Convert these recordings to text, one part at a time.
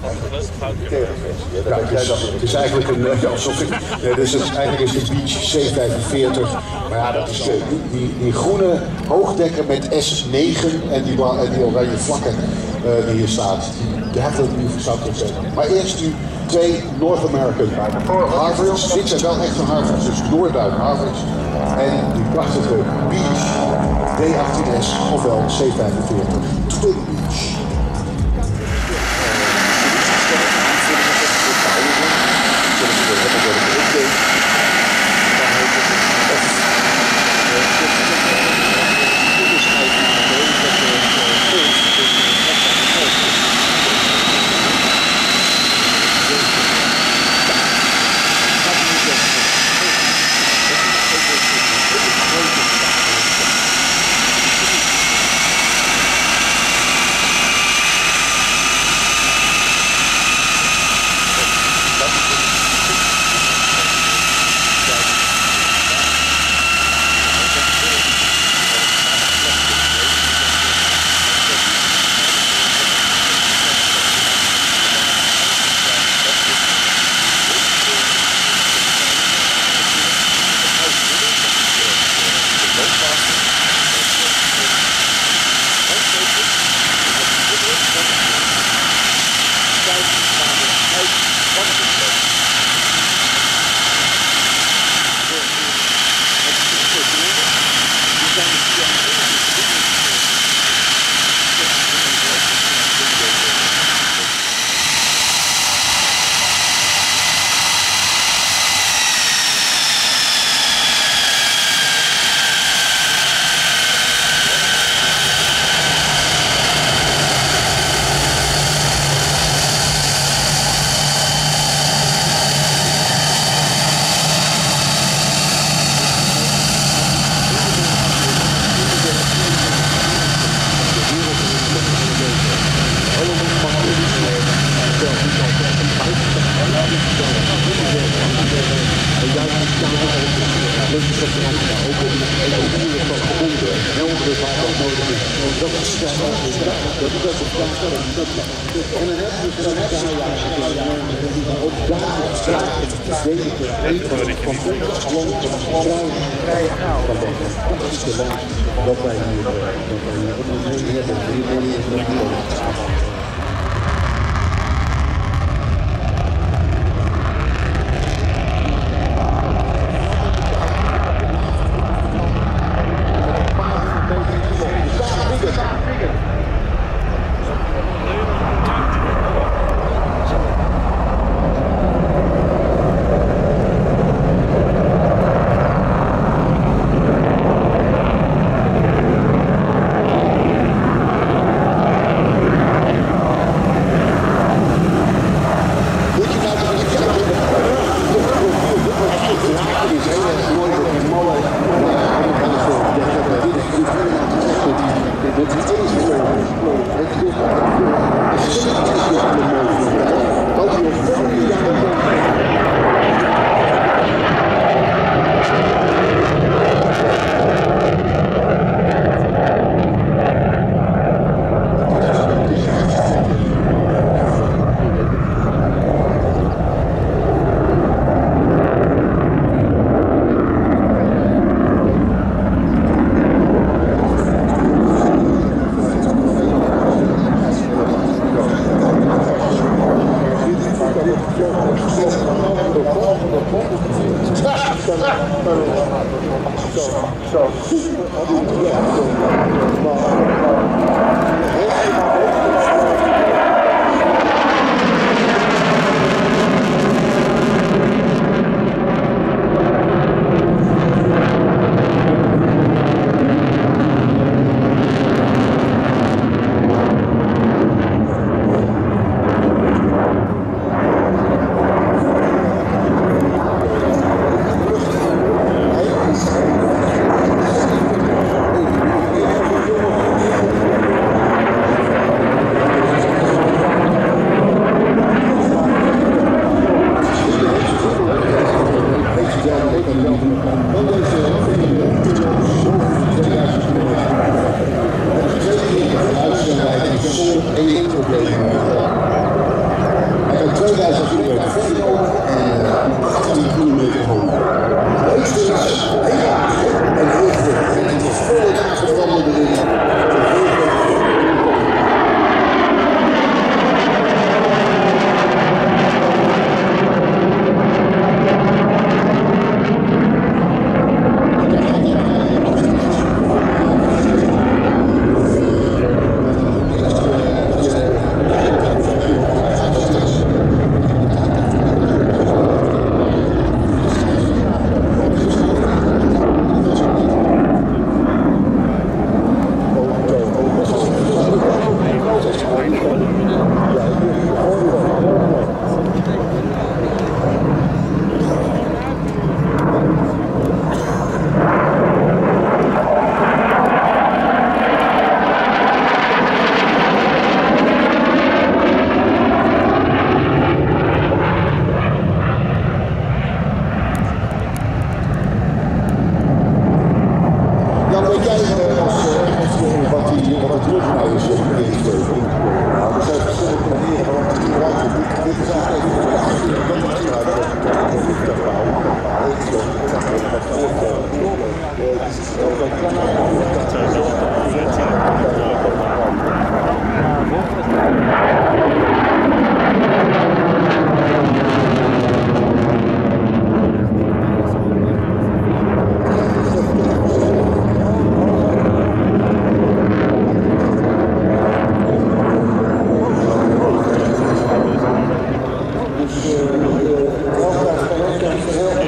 Ja, het is eigenlijk een, eigenlijk is de Beech C45, maar ja, dat is die groene hoogdekker met S9 en die oranje vlakken die hier staat. Je hebt het nu zou ik zeggen. Maar eerst nu twee North American Harvards. Dit zijn wel echte Harvards, dus Noorduin Harvards. En die prachtige Beech D18S, ofwel C45 Twin Beech.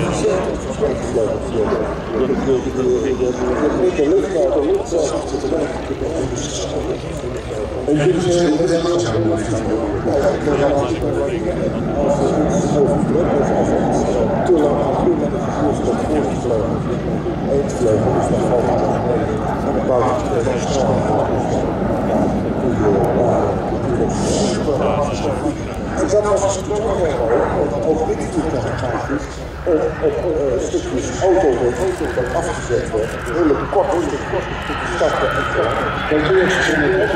En dat was het ook want ook dit toekomst is op stukjes auto dat afgezet werd, hele korte stappen. Dat is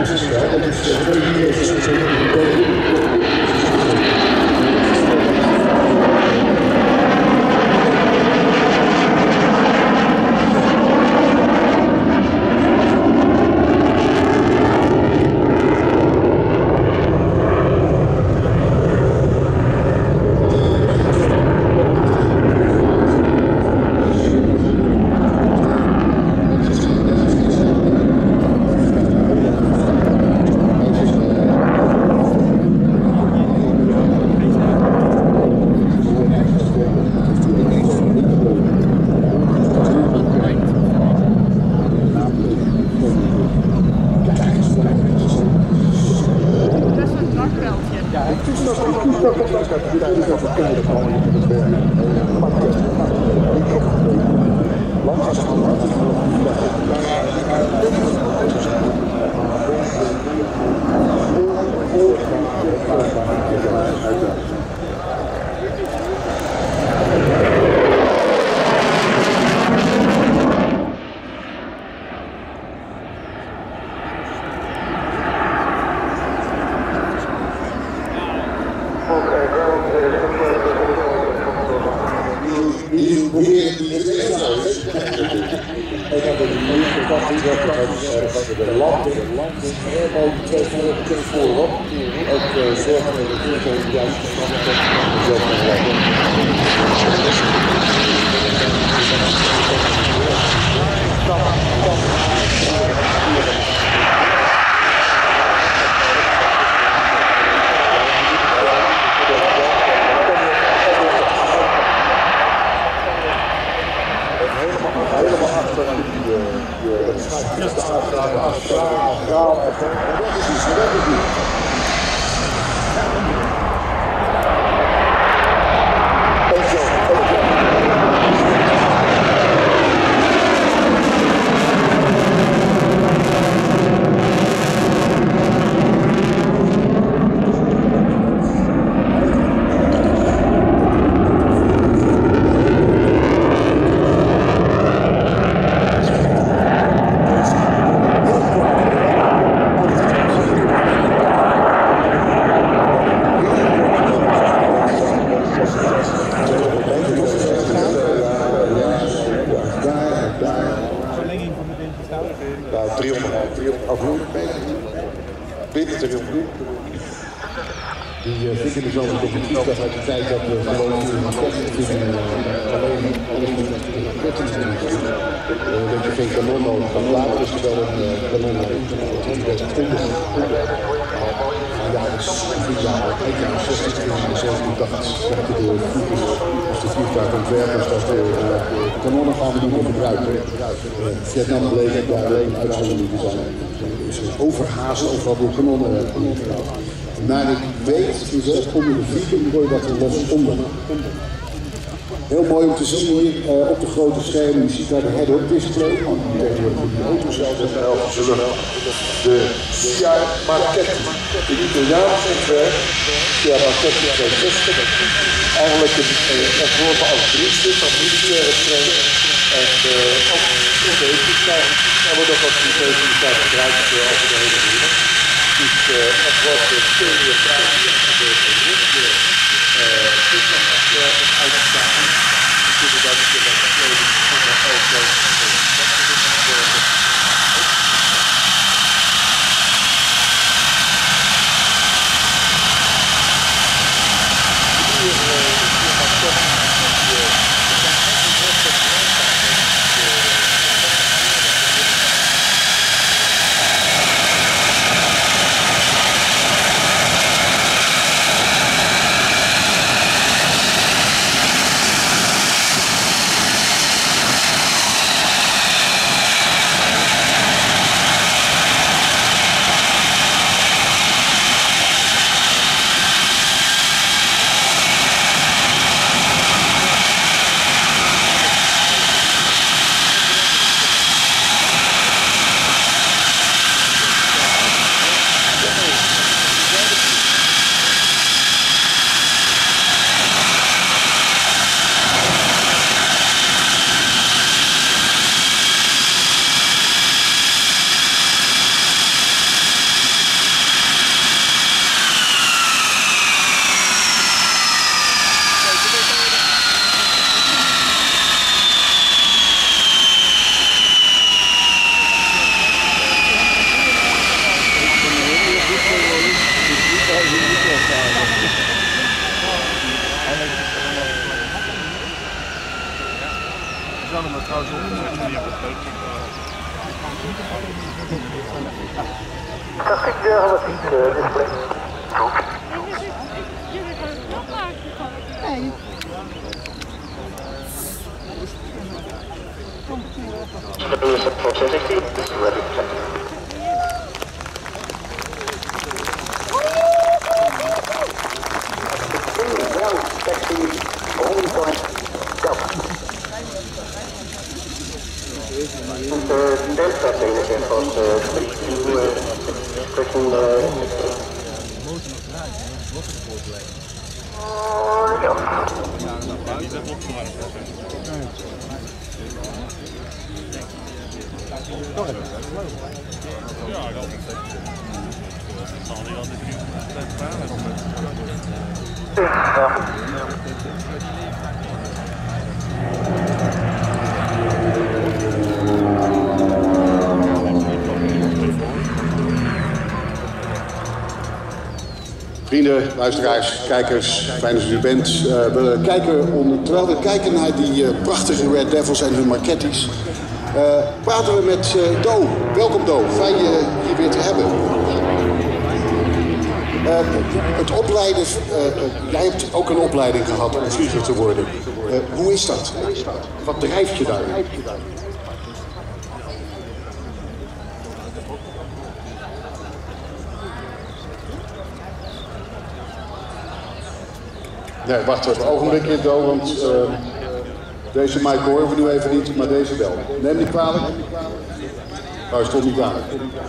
Vietnam bleek dat daar een uitzondering te zijn. Dus overhaast overal door kanonnen. Naar ik weet, is het onder de vliegen gooi je dat er los onder. Heel mooi om te zien hier op de grote schermen. Je ziet daar de head-up display. Tegenwoordig de auto zelf is de Sia Marchetti. De Italiaanse ontwerp, Sia Marchetti 260. Eigenlijk een ontworpen als driestuk van militaire training. En ook in deze tijd, daar wordt ook wat militaire gebruikt over de hele wereld. Dus het wordt veel meer vrij en de Russen uitstaan. We kunnen dat met de kleding van de auto zal hem trouwens op de manier op het Vrienden, luisteraars, kijkers, fijn dat u er bent. We kijken terwijl we kijken naar die prachtige Red Devils en hun maquettes, praten we met Do. Welkom Do, fijn je hier weer te hebben. Het opleiden, jij hebt ook een opleiding gehad om vlieger te worden. Hoe is dat? Wat drijft je daar? Nee, wacht even, een ogenblikje Do, want deze mic horen we nu even niet, maar deze wel. Neem niet kwalijk. Nou, stond niet kwalijk.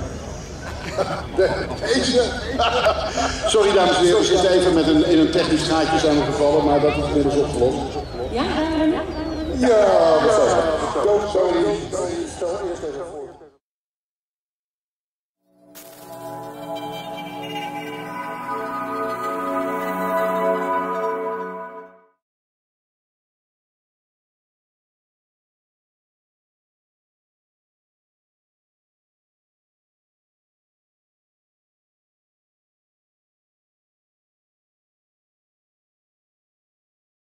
Deze. Sorry dames en heren, we zitten even in een technisch gaatje zijn we gevallen, maar dat is inmiddels opgelost. Ja, ja, dat is zo. Sorry. Stel eerst even voor.